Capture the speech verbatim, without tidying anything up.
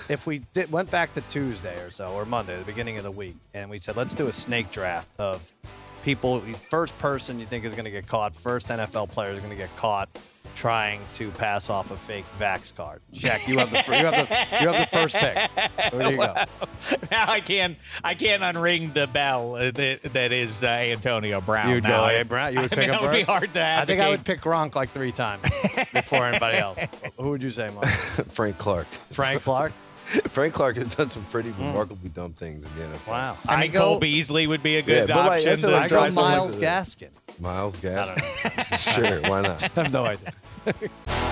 if we did, went back to Tuesday or so, or Monday, the beginning of the week, and we said, let's do a snake draft of people, first person you think is going to get caught, first N F L player is going to get caught trying to pass off a fake Vax card. Shaq, you have the you have the you have the first pick. There you Wow. go. Now I can't I can't unring the bell that, that is uh, Antonio Brown. You'd now. go, hey, Brown. You would I pick mean, him that would first. be hard to I think I would advocate. pick Gronk like three times before anybody else. Who would you say, Mike? Frank Clark. Frank Clark. Frank Clark has done some pretty remarkably dumb things in the N F L. Wow. I mean, go, Cole Beasley would be a good Yeah, but like, option. that's to like I try go someone some- Miles like that. Gaskin. Miles Gas. I don't know. Sure, why not? I have no idea.